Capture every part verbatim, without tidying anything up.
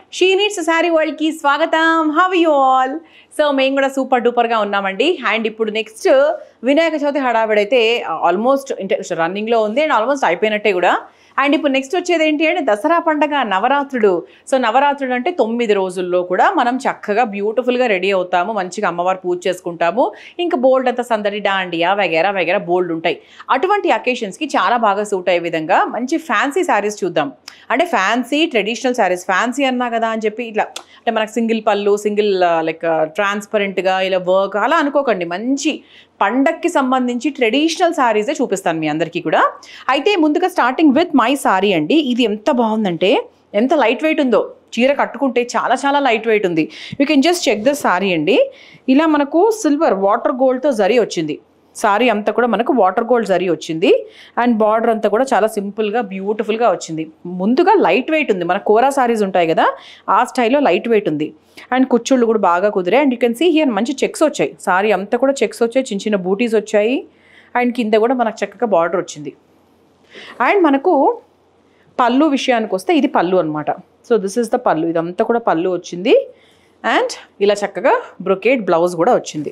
She needs sari వరల్డ్కి స్వాగతం. How you all? So మేము కూడా సూపర్ డూపర్గా ఉన్నామండి. అండ్ ఇప్పుడు నెక్స్ట్ వినాయక చవితి హడావిడైతే ఆల్మోస్ట్ అంటే రన్నింగ్లో ఉంది అండ్ ఆల్మోస్ట్ అయిపోయినట్టే కూడా. అండ్ ఇప్పుడు నెక్స్ట్ వచ్చేది ఏంటి అంటే దసరా పండగ, నవరాత్రుడు. సో నవరాత్రుడు అంటే తొమ్మిది రోజుల్లో కూడా మనం చక్కగా బ్యూటిఫుల్గా రెడీ అవుతాము, మంచిగా అమ్మవారు పూజ చేసుకుంటాము, ఇంకా బోల్డ్ అంతా సందడి, డాండియా వగేరా వగేరా బోల్డ్ ఉంటాయి. అటువంటి అకేషన్స్కి చాలా బాగా సూట్ అయ్యే విధంగా మంచి ఫ్యాన్సీ శారీస్ చూద్దాం. అంటే ఫ్యాన్సీ ట్రెడిషనల్ శారీస్, ఫ్యాన్సీ అన్నా కదా అని చెప్పి ఇట్లా అంటే మనకు సింగిల్ పళ్ళు, సింగిల్ లైక్ ట్రాన్స్పరెంట్గా ఇలా వర్క్ అలా అనుకోకండి. మంచి పండక్కి సంబంధించి ట్రెడిషనల్ శారీసే చూపిస్తాను మీ అందరికీ కూడా. అయితే ముందుగా స్టార్టింగ్ విత్ మై శారీ అండి. ఇది ఎంత బాగుందంటే, ఎంత లైట్ వెయిట్ ఉందో, చీర కట్టుకుంటే చాలా చాలా లైట్ వెయిట్ ఉంది. You can just check the sari అండి. ఇలా మనకు సిల్వర్ వాటర్ గోల్డ్తో జరీ వచ్చింది. సారీ అంతా కూడా మనకు వాటర్ గోల్డ్ జరీ వచ్చింది. అండ్ బార్డర్ అంతా కూడా చాలా సింపుల్గా బ్యూటిఫుల్గా వచ్చింది. ముందుగా లైట్ వెయిట్ ఉంది, మన కోరా సారీస్ ఉంటాయి కదా ఆ స్టైల్లో లైట్ వెయిట్ ఉంది. అండ్ కుచ్చుళ్ళు కూడా బాగా కుదిరాయి. And you can see here మంచి చెక్స్ వచ్చాయి. సారీ అంతా కూడా చెక్స్ వచ్చాయి, చిన్న చిన్న బూటీస్ వచ్చాయి. అండ్ కింద కూడా మనకు చక్కగా బార్డర్ వచ్చింది. అండ్ మనకు పళ్ళు విషయానికి వస్తే ఇది పళ్ళు అనమాట. సో దిస్ ఇస్ ద పళ్ళు. ఇదంతా కూడా పళ్ళు వచ్చింది. అండ్ ఇలా చక్కగా బ్రొకేట్ బ్లౌజ్ కూడా వచ్చింది.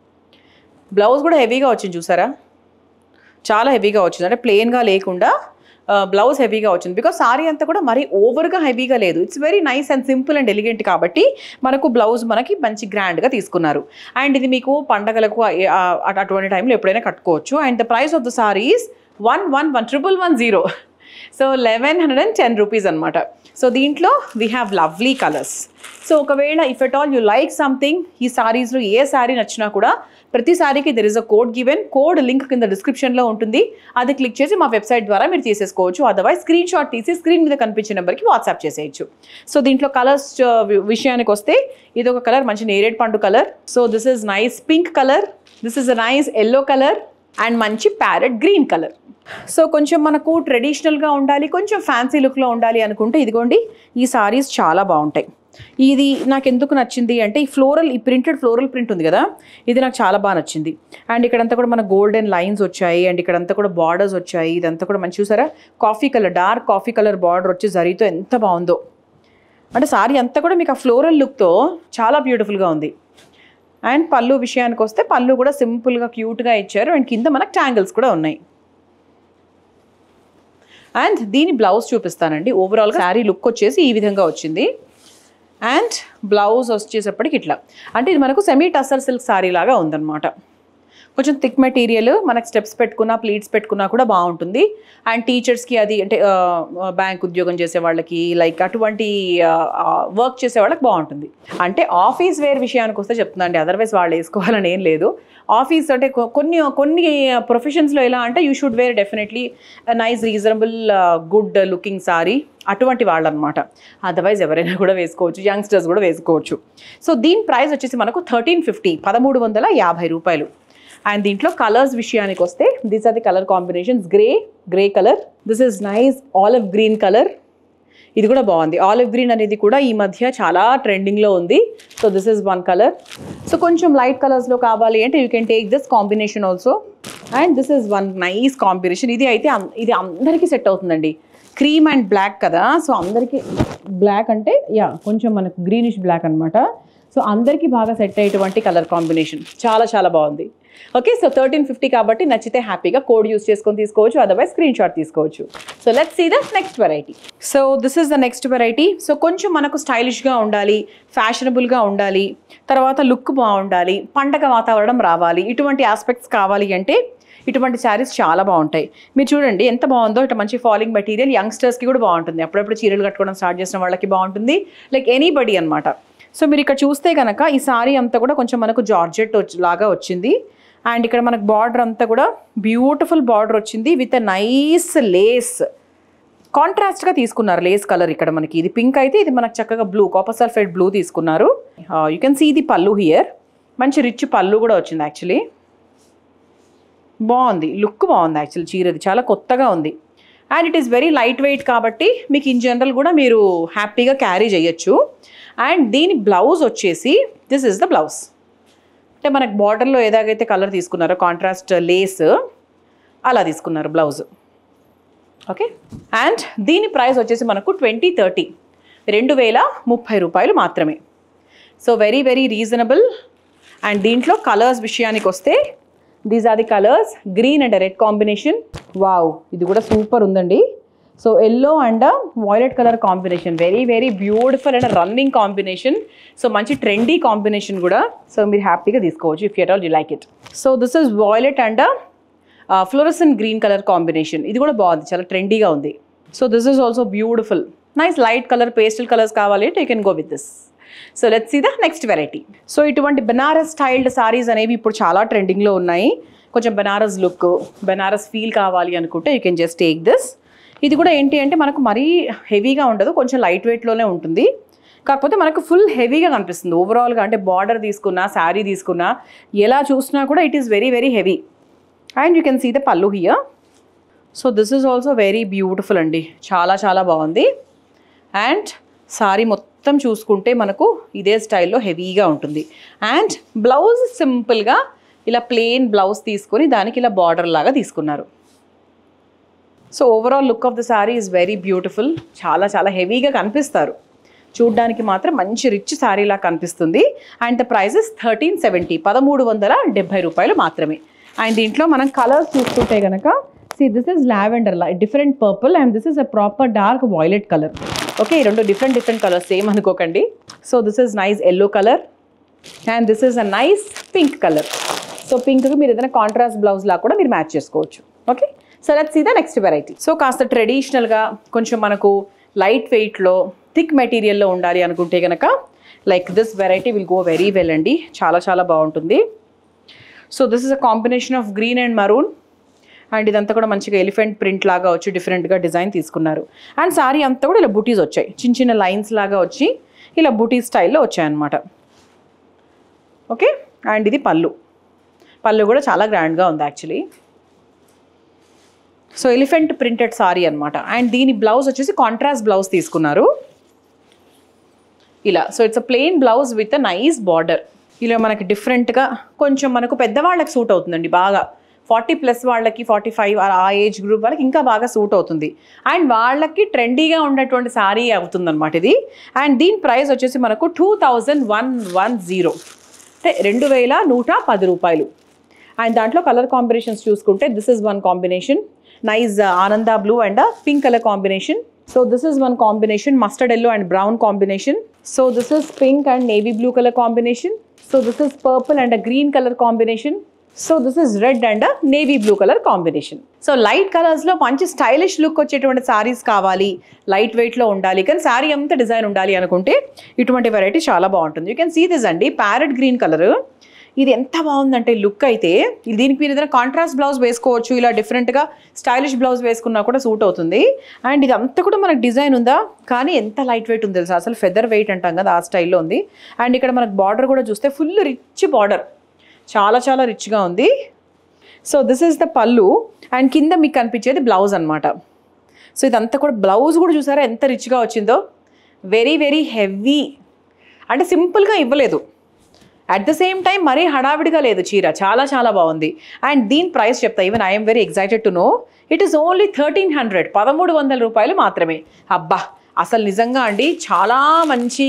బ్లౌజ్ కూడా హెవీగా వచ్చింది, చూసారా? చాలా హెవీగా వచ్చింది. అంటే ప్లెయిన్గా లేకుండా బ్లౌజ్ హెవీగా వచ్చింది. బికాస్ సారీ అంతా కూడా మరీ ఓవర్గా హెవీగా లేదు. It's very nice and simple and elegant కాబట్టి మనకు బ్లౌజ్ మనకి మంచి గ్రాండ్గా తీసుకున్నారు. అండ్ ఇది మీకు పండగలకు అటువంటి టైంలో ఎప్పుడైనా కట్టుకోవచ్చు. And the price of the saris one one one triple one zero so eleven hundred and ten rupees అనమాట. సో దీంట్లో we have lovely colours. So ఒకవేళ if at all you like something, ఈ సారీస్లో ఏ సారీ నచ్చినా కూడా ప్రతి సారీకి there is a code given. Code link కింద డిస్క్రిప్షన్లో ఉంటుంది. అది క్లిక్ చేసి మా వెబ్సైట్ ద్వారా మీరు తీసేసుకోవచ్చు. అదర్వైజ్ స్క్రీన్ షాట్ తీసి స్క్రీన్ మీద కనిపించే నెంబర్కి వాట్సాప్ చేసేయచ్చు. సో దీంట్లో కలర్స్ విషయానికి వస్తే ఇది ఒక కలర్, మంచి నేరేడ్ పండు colour. So this is nice pink colour, this is a nice yellow colour and మంచి ప్యారెట్ గ్రీన్ కలర్. సో కొంచెం మనకు ట్రెడిషనల్గా ఉండాలి, కొంచెం ఫ్యాన్సీ లుక్లో ఉండాలి అనుకుంటే ఇదిగోండి ఈ సారీస్ చాలా బాగుంటాయి. ఇది నాకు ఎందుకు నచ్చింది అంటే ఈ ఫ్లోరల్, ఈ ప్రింటెడ్ ఫ్లోరల్ ప్రింట్ ఉంది కదా, ఇది నాకు చాలా బాగా నచ్చింది. అండ్ ఇక్కడంతా కూడా మన గోల్డెన్ లైన్స్ వచ్చాయి. అండ్ ఇక్కడంతా కూడా బార్డర్స్ వచ్చాయి. ఇదంతా కూడా మంచి చూసారా, coffee colour, dark coffee colour border వచ్చి జరీతో ఎంత బాగుందో. అంటే సారీ అంతా కూడా మీకు ఆ ఫ్లోరల్ లుక్తో చాలా బ్యూటిఫుల్గా ఉంది. అండ్ పళ్ళు విషయానికి వస్తే పళ్ళు కూడా సింపుల్గా క్యూట్గా ఇచ్చారు. అండ్ కింద మనకు ట్యాంగిల్స్ కూడా ఉన్నాయి. అండ్ దీని బ్లౌజ్ చూపిస్తానండి. ఓవరాల్గా శారీ లుక్ వచ్చేసి ఈ విధంగా వచ్చింది. అండ్ బ్లౌజ్ వచ్చేసప్పటికి ఇట్లా, అంటే ఇది మనకు సెమీ టస్సర్ సిల్క్ శారీ లాగా ఉందన్నమాట. కొంచెం థిక్ మెటీరియల్, మనకు స్టెప్స్ పెట్టుకున్నా ప్లీట్స్ పెట్టుకున్నా కూడా బాగుంటుంది. అండ్ టీచర్స్కి అది అంటే బ్యాంక్ ఉద్యోగం చేసే వాళ్ళకి, లైక్ అటువంటి వర్క్ చేసే వాళ్ళకి బాగుంటుంది. అంటే ఆఫీస్ వేర్ విషయానికి వస్తే చెప్తున్నా అండి, అదర్వైజ్ వాళ్ళు వేసుకోవాలని ఏం లేదు. ఆఫీస్ అంటే కొన్ని కొన్ని ప్రొఫెషన్స్లో ఎలా అంటే you should wear definitely nice reasonable good looking sari, అటువంటి వాళ్ళు అనమాట. అదర్వైజ్ ఎవరైనా కూడా వేసుకోవచ్చు, యంగ్స్టర్స్ కూడా వేసుకోవచ్చు. సో దీని ప్రైస్ వచ్చేసి మనకు థర్టీన్ ఫిఫ్టీ పదమూడు వందల యాభై రూపాయలు. అండ్ దీంట్లో కలర్స్ విషయానికి వస్తే these are the colour combinations. Grey, grey colour, this is nice olive green colour, ఇది కూడా బాగుంది. ఆలివ్ గ్రీన్ అనేది కూడా ఈ మధ్య చాలా ట్రెండింగ్లో ఉంది. So this is one colour. So కొంచెం లైట్ కలర్స్లో కావాలి అంటే you can take this combination also. And this is one nice combination. ఇది అయితే ఇది అందరికీ సెట్ అవుతుందండి. క్రీమ్ అండ్ బ్లాక్ కదా, సో అందరికీ బ్లాక్ అంటే యా కొంచెం మనకు గ్రీనిష్ బ్లాక్ అనమాట. సో అందరికీ బాగా సెట్ అయ్యేటువంటి కలర్ కాంబినేషన్, చాలా చాలా బాగుంది. ఓకే, సో థర్టీన్ ఫిఫ్టీ కాబట్టి నచ్చితే హ్యాపీగా కోడ్ యూస్ చేసుకొని తీసుకోవచ్చు, అదర్వైజ్ స్క్రీన్ షాట్ తీసుకోవచ్చు. So let's see the next variety. So this is the next variety. So కొంచెం మనకు స్టైలిష్గా ఉండాలి, ఫ్యాషనబుల్గా ఉండాలి, తర్వాత లుక్ బాగుండాలి, పండగ వాతావరణం రావాలి, ఇటువంటి ఆస్పెక్ట్స్ కావాలి అంటే ఇటువంటి శారీస్ చాలా బాగుంటాయి. మీరు చూడండి ఎంత బాగుందో. ఇటు మంచి ఫాలింగ్ మెటీరియల్, యంగ్స్టర్స్కి కూడా బాగుంటుంది. అప్పుడప్పుడు చీరలు కట్టుకోవడం స్టార్ట్ చేసిన వాళ్ళకి బాగుంటుంది, లైక్ ఎనీబడి అనమాట. సో మీరు ఇక్కడ చూస్తే కనుక ఈ సారీ అంతా కూడా కొంచెం మనకు జార్జెట్ లాగా వచ్చింది. అండ్ ఇక్కడ మనకు బార్డర్ అంతా కూడా బ్యూటిఫుల్ బార్డర్ వచ్చింది విత్ ఎ నైస్ లేస్. కాంట్రాస్ట్గా తీసుకున్నారు లేస్ కలర్. ఇక్కడ మనకి ఇది పింక్ అయితే ఇది మనకు చక్కగా బ్లూ, కాపర్ సల్ఫేట్ బ్లూ తీసుకున్నారు. You can see the pallu here. మంచి రిచ్ పళ్ళు కూడా వచ్చింది. యాక్చువల్లీ బాగుంది, లుక్ బాగుంది. యాక్చువల్లీ చీరది చాలా కొత్తగా ఉంది. And it is very lightweight కాబట్టి మీకు ఇన్ జనరల్ కూడా మీరు హ్యాపీగా క్యారీ చేయొచ్చు. అండ్ దీని బ్లౌజ్ వచ్చేసి దిస్ ఇస్ ద బ్లౌజ్. అంటే మనకు బార్డర్లో ఏదాగైతే కలర్ తీసుకున్నారో కాంట్రాస్ట్ లేస్ అలా తీసుకున్నారు బ్లౌజ్. ఓకే, అండ్ దీని ప్రైస్ వచ్చేసి మనకు ట్వంటీ థర్టీ రెండు వేల ముప్పై రూపాయలు మాత్రమే. So very very reasonable. And దీంట్లో కలర్స్ విషయానికి వస్తే these are the colours, green and red combination. Wow, ఇది కూడా సూపర్ ఉందండి. So yellow and violet colour combination, very very beautiful and running combination. So మంచి ట్రెండీ కాంబినేషన్ కూడా. So మీరు హ్యాపీగా తీసుకోవచ్చు if at all you like it. So this is violet and fluorescent green colour combination. ఇది కూడా బాగుంది, చాలా ట్రెండీగా ఉంది. So this is also beautiful, nice light colour, pastel colours కావాలి అంటే you can go with this. So let's see the next variety. So ఇటువంటి Banaras styled saris అనేవి ఇప్పుడు చాలా ట్రెండింగ్లో ఉన్నాయి. కొంచెం బెనారస్ లుక్, బెనారస్ ఫీల్ కావాలి అనుకుంటే you can just take this. ఇది కూడా ఏంటి అంటే మనకు మరీ హెవీగా ఉండదు, కొంచెం లైట్ వెయిట్లోనే ఉంటుంది. కాకపోతే మనకు ఫుల్ హెవీగా కనిపిస్తుంది ఓవరాల్గా. అంటే బార్డర్ తీసుకున్నా, శారీ తీసుకున్నా, ఎలా చూసినా కూడా it is very very heavy. And you can see the pallu here. So this is also very beautiful అండి, చాలా చాలా బాగుంది. అండ్ సారీ మొత్తం చూసుకుంటే మనకు ఇదే స్టైల్లో హెవీగా ఉంటుంది. అండ్ బ్లౌజ్ సింపుల్గా ఇలా ప్లెయిన్ బ్లౌజ్ తీసుకొని దానికి ఇలా బార్డర్ లాగా తీసుకున్నారు. So overall look of the sari is very beautiful. చాలా చాలా హెవీగా కనిపిస్తారు, చూడ్డానికి మాత్రం మంచి రిచ్ శారీలా కనిపిస్తుంది. And the price is thirteen seventy, పదమూడు వందల డెబ్బై రూపాయలు మాత్రమే. అండ్ దీంట్లో మనం కలర్స్ చూసుకుంటే కనుక, see this is lavender, different purple, and this is a proper dark violet color. Okay, రెండు different different colors, same అనుకోకండి. So this is nice yellow color and this is a nice pink color. So pink కి మీరు ఏదైనా contrast blouse లా కూడా మీరు match చేసుకోవచ్చు. Okay, so let's see the next variety. So కాస్త ట్రెడిషనల్గా కొంచెం మనకు లైట్ వెయిట్లో థిక్ మెటీరియల్లో ఉండాలి అనుకుంటే కనుక like this variety will go very well అండి, చాలా చాలా బాగుంటుంది. So this is a combination of green and maroon. And ఇదంతా కూడా మంచిగా ఎలిఫెంట్ ప్రింట్ లాగా వచ్చి డిఫరెంట్గా డిజైన్ తీసుకున్నారు. అండ్ సారీ అంతా కూడా ఇలా బుటీస్ వచ్చాయి, చిన్న చిన్న లైన్స్ లాగా వచ్చి ఇలా బుటీ స్టైల్లో వచ్చాయన్నమాట. ఓకే, అండ్ ఇది పళ్ళు. పళ్ళు కూడా చాలా గ్రాండ్గా ఉంది actually. So elephant printed sari అనమాట. అండ్ దీని బ్లౌజ్ వచ్చేసి కాంట్రాస్ట్ బ్లౌజ్ తీసుకున్నారు ఇలా. So it's a plain blouse with a nice border. ఇలా మనకి డిఫరెంట్గా కొంచెం మనకు పెద్దవాళ్ళకి సూట్ అవుతుందండి బాగా. ఫార్టీ ప్లస్ వాళ్ళకి, ఫార్టీ ఫైవ్ ఆ ఏజ్ గ్రూప్ వాళ్ళకి ఇంకా బాగా సూట్ అవుతుంది. అండ్ వాళ్ళకి ట్రెండీగా ఉన్నటువంటి శారీ అవుతుందన్నమాట ఇది. అండ్ దీని ప్రైస్ వచ్చేసి మనకు two thousand one one zero అంటే రెండు వేల నూట పది రూపాయలు. అండ్ దాంట్లో కలర్ కాంబినేషన్స్ చూసుకుంటే this is one combination, nice ఆనంద blue and pink colour combination. So this is one combination, mustard yellow and brown combination. So this is pink and navy blue colour combination. So this is purple and a green colour combination. So this is red and navy blue colour combination. So light కలర్స్లో మంచి stylish look వచ్చేటువంటి సారీస్ కావాలి, light వెయిట్లో ఉండాలి, కానీ శారీ అంతా design ఉండాలి అనుకుంటే ఇటువంటి వెరైటీ చాలా బాగుంటుంది. యూ కెన్ సీ దిస్ అండి, ప్యారెట్ గ్రీన్ కలర్. ఇది ఎంత బాగుందంటే లుక్ అయితే, దీనికి మీరు ఏదైనా కాంట్రాస్ట్ బ్లౌజ్ వేసుకోవచ్చు, ఇలా డిఫరెంట్గా స్టైలిష్ బ్లౌజ్ వేసుకున్నా కూడా సూట్ అవుతుంది. అండ్ ఇది అంతా కూడా మనకు డిజైన్ ఉందా, కానీ ఎంత లైట్ వెయిట్ ఉంది తెలుసా, అసలు ఫెదర్ వెయిట్ అంటాం కదా ఆ స్టైల్లో ఉంది. అండ్ ఇక్కడ మనకు బార్డర్ కూడా చూస్తే ఫుల్ రిచ్ బార్డర్, చాలా చాలా రిచ్గా ఉంది. So this is the pallu. And కింద మీకు కనిపించేది బ్లౌజ్ అనమాట. సో ఇదంతా కూడా బ్లౌజ్ కూడా చూసారా ఎంత రిచ్గా వచ్చిందో, వెరీ వెరీ హెవీ. అంటే సింపుల్గా ఇవ్వలేదు, అట్ ద సేమ్ టైం మరీ హడావిడిగా లేదు చీర, చాలా చాలా బాగుంది. అండ్ దీని ప్రైస్ చెప్తా, even I'm very excited to know, it is only thirteen hundred పదమూడు వందల రూపాయలు మాత్రమే. అబ్బా, అసలు నిజంగా అండి చాలా మంచి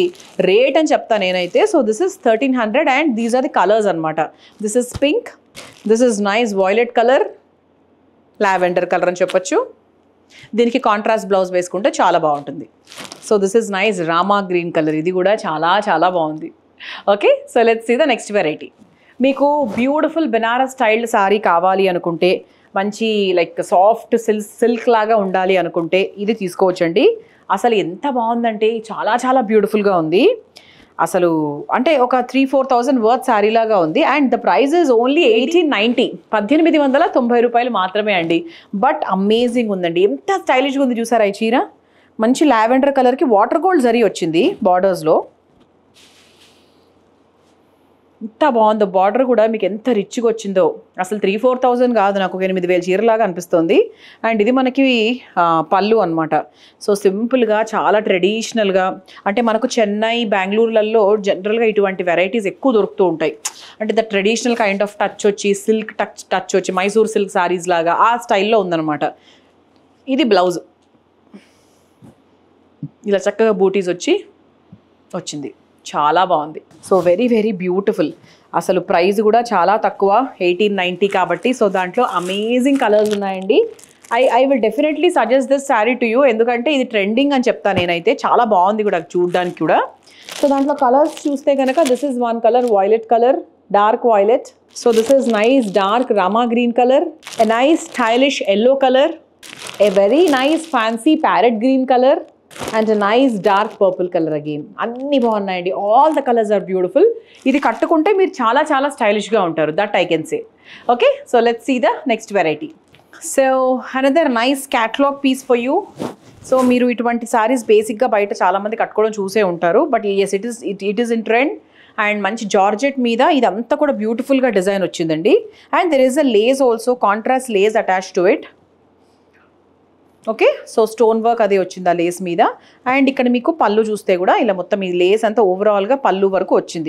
రేట్ అని చెప్తా నేనైతే. So this is thirteen hundred and these are the colours అనమాట. This is pink, this is nice violet colour, lavender colour అని చెప్పొచ్చు. దీనికి కాంట్రాస్ట్ బ్లౌజ్ వేసుకుంటే చాలా బాగుంటుంది. So this is nice rama green colour, ఇది కూడా చాలా చాలా బాగుంది. Okay, so let's see the next variety. మీకు బ్యూటిఫుల్ బెనారస్ స్టైల్డ్ సారీ కావాలి అనుకుంటే, మంచి లైక్ సాఫ్ట్ సిల్క్ సిల్క్ లాగా ఉండాలి అనుకుంటే ఇది తీసుకోవచ్చండి. అసలు ఎంత బాగుందంటే చాలా చాలా బ్యూటిఫుల్గా ఉంది. అసలు అంటే ఒక three four thousand worth sari లాగా ఉంది. And the price is only eighteen ninety పద్దెనిమిది వందల తొంభై రూపాయలు మాత్రమే అండి. బట్ అమేజింగ్ ఉందండి, ఎంత స్టైలిష్గా ఉంది చూసారా ఈ చీర. మంచి లావెండర్ కలర్కి వాటర్ గోల్డ్ జరీ వచ్చింది బార్డర్స్లో, ఎంత బాగుందో. బార్డర్ కూడా మీకు ఎంత రిచ్గా వచ్చిందో, అసలు త్రీ ఫోర్ థౌజండ్ కాదు, నాకు ఒక ఎనిమిది వేల చీరలాగా అనిపిస్తుంది. అండ్ ఇది మనకి పళ్ళు అనమాట. సో సింపుల్గా చాలా ట్రెడిషనల్గా, అంటే మనకు చెన్నై బెంగళూరులలో జనరల్గా ఇటువంటి వెరైటీస్ ఎక్కువ దొరుకుతూ ఉంటాయి. అంటే the traditional kind of touch వచ్చి, సిల్క్ టచ్ టచ్ వచ్చి, మైసూర్ సిల్క్ సారీస్ లాగా ఆ స్టైల్లో ఉందన్నమాట. ఇది బ్లౌజ్, ఇలా చక్కగా బూటీస్ వచ్చి వచ్చింది, చాలా బాగుంది. So very very beautiful. అసలు ప్రైస్ కూడా చాలా తక్కువ, ఎయిటీన్ నైంటీ కాబట్టి. సో దాంట్లో అమేజింగ్ కలర్స్ ఉన్నాయండి. I I will definitely suggest this sari to you, ఎందుకంటే ఇది ట్రెండింగ్ అని చెప్తాను నేనైతే. చాలా బాగుంది కూడా చూడడానికి కూడా. సో దాంట్లో కలర్స్ చూస్తే కనుక this is one colour, violet colour, dark violet. So this is nice dark rama green colour, a nice stylish yellow colour, a very nice fancy parrot green color and a nice dark purple color again. అన్ని బాగున్నాయండి, all the colours are beautiful. ఇది కట్టుకుంటే మీరు చాలా చాలా స్టైలిష్గా ఉంటారు, that I can say. Okay, so let's see the next variety. So another nice catalogue piece for you. So మీరు ఇటువంటి సారీస్ బేసిక్గా బయట చాలామంది కట్టుకోవడం చూసే ఉంటారు, but as it is it it is in trend. And మంచి జార్జెట్ మీద ఇదంతా కూడా బ్యూటిఫుల్గా డిజైన్ వచ్చిందండి. And there is a lace also, contrast lace attach to it. Okay, so stone work అది వచ్చింది ఆ లేస్ మీద. అండ్ ఇక్కడ మీకు పళ్ళు చూస్తే కూడా ఇలా మొత్తం ఈ లేస్ అంతా ఓవరాల్గా పళ్ళు వరకు వచ్చింది.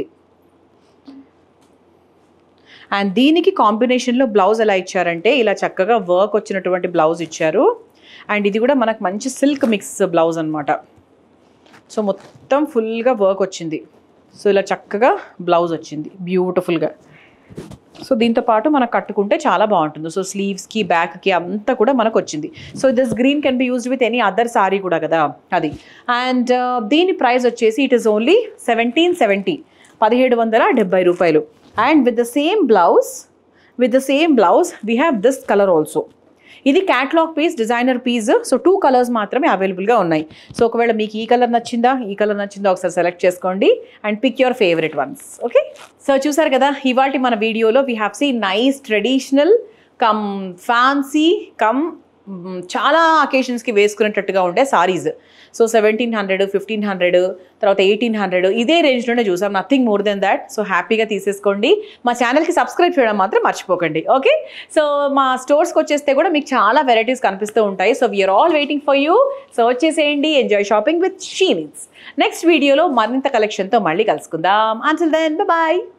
అండ్ దీనికి కాంబినేషన్లో బ్లౌజ్ ఎలా ఇచ్చారంటే ఇలా చక్కగా వర్క్ వచ్చినటువంటి బ్లౌజ్ ఇచ్చారు. అండ్ ఇది కూడా మనకు మంచి సిల్క్ మిక్స్ బ్లౌజ్ అనమాట. సో మొత్తం ఫుల్గా వర్క్ వచ్చింది. సో ఇలా చక్కగా బ్లౌజ్ వచ్చింది బ్యూటిఫుల్గా. సో దీంతో పాటు మనకు కట్టుకుంటే చాలా బాగుంటుంది. సో స్లీవ్స్కి బ్యాక్కి అంతా కూడా మనకు వచ్చింది. So this green can be used with any other sari కూడా కదా అది. అండ్ దీని ప్రైస్ వచ్చేసి it is only seventeen seventy, పదిహేడు వందల డెబ్బై రూపాయలు. And with the same blouse with the same blouse we have this colour also. ఇది catalogue piece, designer piece. So two colours మాత్రమే అవైలబుల్గా ఉన్నాయి. సో ఒకవేళ మీకు ఈ కలర్ నచ్చిందా, ఈ కలర్ నచ్చిందా ఒకసారి సెలెక్ట్ చేసుకోండి and pick your favourite ones. Okay, so చూసారు కదా ఇవాళ మన వీడియోలో we have see nice traditional cum fancy cum చాలా అకేషన్స్కి వేసుకునేటట్టుగా ఉండే saris. So seventeen hundred fifteen hundred తర్వాత ఎయిటీన్ హండ్రెడ్ ఇదే రేంజ్లోనే చూసాం, nothing more than that. So హ్యాపీగా తీసేసుకోండి. మా ఛానల్కి సబ్స్క్రైబ్ చేయడం మాత్రం మర్చిపోకండి. ఓకే, సో మా స్టోర్స్కి వచ్చేస్తే కూడా మీకు చాలా వెరైటీస్ కనిపిస్తూ ఉంటాయి. So we're all waiting for you. So వచ్చేసేయండి, enjoy shopping with she needs. Next వీడియోలో మరింత కలెక్షన్తో మళ్ళీ కలుసుకుందాం. Until then bye.